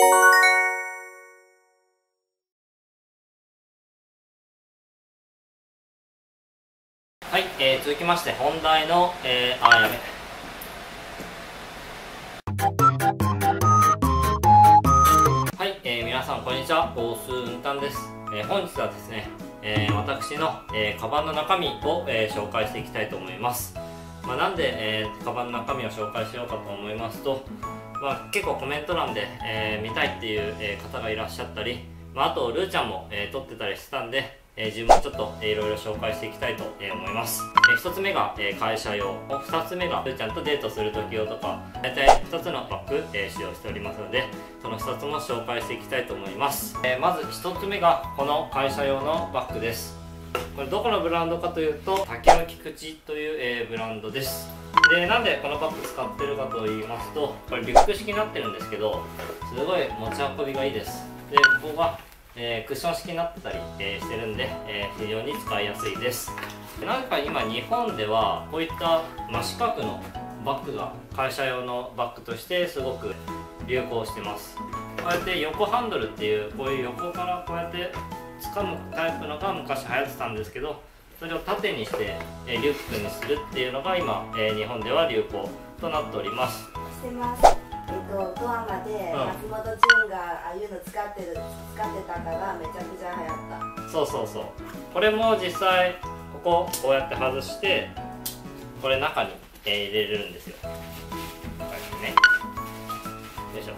はい、続きまして本題の、やべ。はい、皆さんこんにちは、大須運担です。本日はですね、私の、カバンの中身を、紹介していきたいと思います。なんで、カバンの中身を紹介しようかと思いますと、結構コメント欄で、見たいっていう、方がいらっしゃったり、あとルーちゃんも、撮ってたりしてたんで、自分もちょっといろいろ紹介していきたいと思います。1つ目が会社用、2つ目がルーちゃんとデートする時用とか、大体2つのバッグ使用しておりますので、その2つも紹介していきたいと思います。まず1つ目がこの会社用のバッグです。これどこのブランドかというと、竹の木口という、ブランドです。で、なんでこのバッグ使ってるかと言いますと、これリュック式になってるんですけど、すごい持ち運びがいいです。で、ここがクッション式になってたり、してるんで、非常に使いやすいです。なんか今日本ではこういった真四角のバッグが会社用のバッグとしてすごく流行してます。こうやって横ハンドルっていう、こういう横からこうやって掴むタイプのが昔流行ってたんですけど、それを縦にしてリュックにするっていうのが今日本では流行となっております。 してます。ドアマで松本潤がああいうの使ってたからめちゃくちゃ流行った。そうそうそう。これも実際こうやって外して、これ中に入れるんですよ。こうやってね。よいしょ。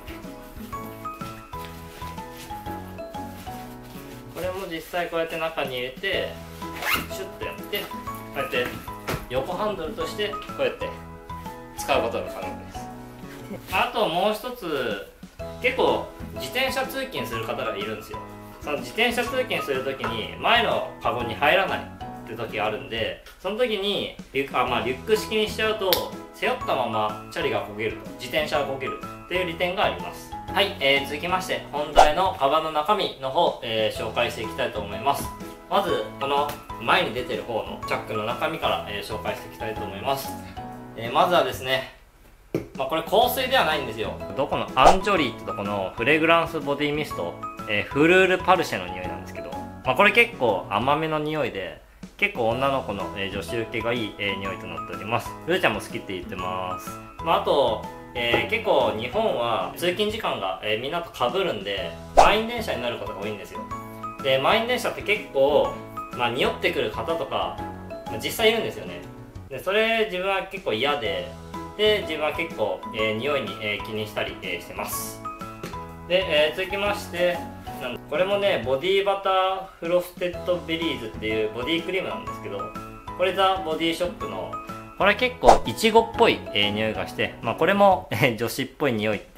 これも実際こうやって中に入れてシュッとやって、こうやって横ハンドルとしてこうやって使うことが可能です。あともう一つ、結構自転車通勤する方がいるんですよ。その自転車通勤する時に前のカゴに入らないって時があるんで、その時にリュック式にしちゃうと背負ったままチャリがこげると、自転車がこげるっていう利点があります。はい、続きまして本題のカバンの中身の方、紹介していきたいと思います。まずこの前に出てる方のチャックの中身から、紹介していきたいと思います。まずはですね、これ香水ではないんですよ。どこのアンジョリーってとこのフレグランスボディミスト、フルールパルシェの匂いなんですけど、これ結構甘めの匂いで、結構女の子の、女子受けがいい、匂いとなっております。ルーちゃんも好きって言ってます。あと、結構日本は通勤時間が、みんなと被るんで満員電車になることが多いんですよ。で、満員電車って結構、匂ってくる方とか、実際いるんですよね。で、それ自分は結構嫌で、自分は結構、匂いに、気にしたり、してます。で、続きましてこれもね、ボディバターフロステッドベリーズっていうボディクリームなんですけど、これザ・ボディショップの、これ結構いちごっぽい、匂いがして、これも、女子っぽい匂いって、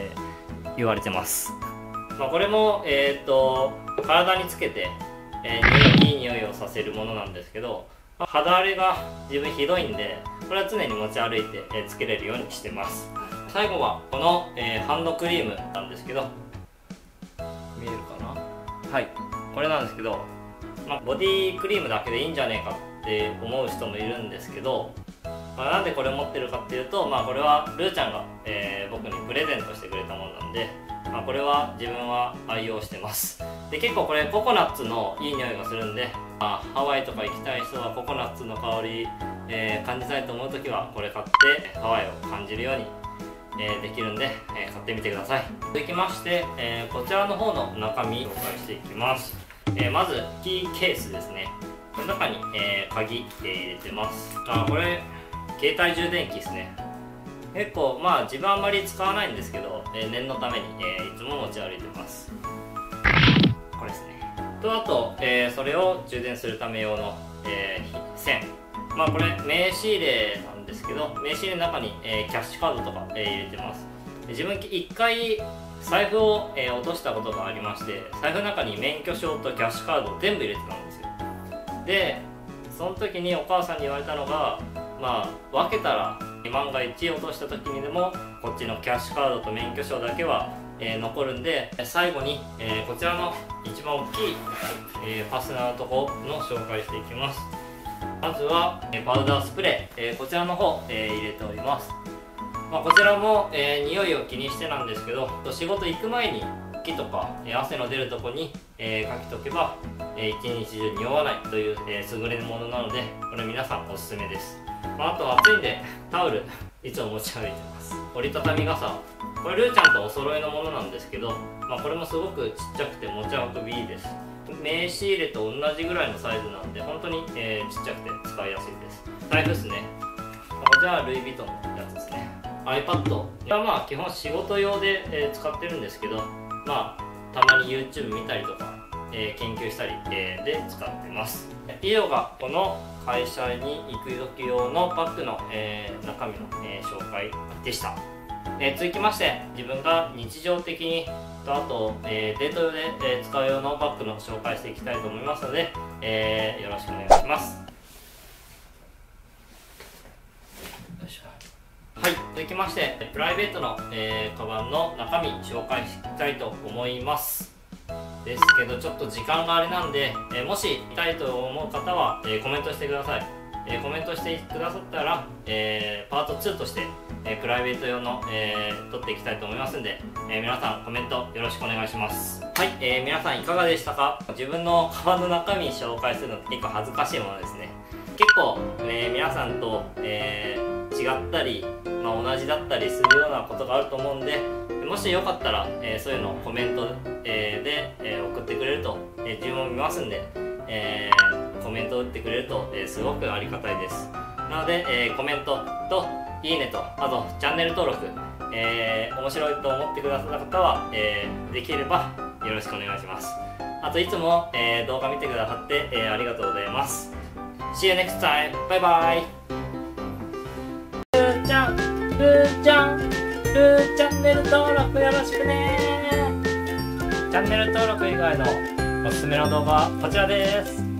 言われてます。これも、体につけて、いい匂いをさせるものなんですけど、肌荒れが自分ひどいんで、これは常に持ち歩いて、つけれるようにしてます。最後はこの、ハンドクリームなんですけど、見えるかな。はい、これなんですけど、ボディクリームだけでいいんじゃねえかって思う人もいるんですけど、なんでこれ持ってるかっていうと、これはルーちゃんが、僕にプレゼントしてくれたものなんで、これは自分は愛用してます。で、結構これココナッツのいい匂いがするんで、ハワイとか行きたい人はココナッツの香り、感じたいと思う時はこれ買ってハワイを感じるように、できるんで、買ってみてください。続きまして、こちらの方の中身を紹介していきます。まずキーケースですね。この中に、鍵、入れてます。これ携帯充電器ですね。結構自分あんまり使わないんですけど、念のために、いつも持ち歩いてます。これですね。あと、それを充電するため用の、線。これ名刺入れなんですけど、名刺入れの中に、キャッシュカードとか、入れてます。自分1回財布を、落としたことがありまして、財布の中に免許証とキャッシュカードを全部入れてたんですよ。で、その時にお母さんに言われたのが、分けたら万が一落とした時にでもこっちのキャッシュカードと免許証だけは、残るんで、最後に、こちらの一番大きい、ファスナーのところの紹介していきます。まずはパウダースプレー、こちらの方、入れております。ここちらも、匂いを気にしてなんですけど、仕事行く前に拭きとか、汗の出るとこに、かけとけば、一日中匂わないという、優れものなので、これ皆さんおすすめです。あと暑いんでタオルいつも持ち歩いてます。折りたたみ傘、これルーちゃんとお揃いのものなんですけど、これもすごくちっちゃくて持ち運びいいです。名刺入れと同じぐらいのサイズなんで本当に、ちっちゃくて使いやすいです。財布ですね。こちらはルイ・ヴィトンのやつですね。 iPad これは基本仕事用で、使ってるんですけど、たまに YouTube 見たりとか、研究したり、で使ってます。以上がこの会社に行く時用のバッグの、中身の、紹介でした。続きまして自分が日常的にとあと、デート用で、使う用のバッグの紹介していきたいと思いますので、よろしくお願いします。よいしょ。はい、続きましてプライベートの、カバンの中身紹介したいと思います。ですけどちょっと時間があれなんで、もし見たいと思う方は、コメントしてください。コメントしてくださったら、パート2として、プライベート用の、撮っていきたいと思いますんで、皆さんコメントよろしくお願いします。はい、皆さんいかがでしたか？自分のカバンの中身紹介するのって結構恥ずかしいものですね。結構、皆さんと、違ったり、同じだったりするようなことがあると思うんで、もしよかったら、そういうのをコメント、で、送ってくれると、自分も見ますんで、コメントを打ってくれると、すごくありがたいです。なので、コメントといいねと、あとチャンネル登録、面白いと思ってくださった方は、できればよろしくお願いします。あといつも、動画見てくださって、ありがとうございます。See you next time! バイバイ。ルーチャンネル登録よろしくね。チャンネル登録以外のおすすめの動画はこちらです。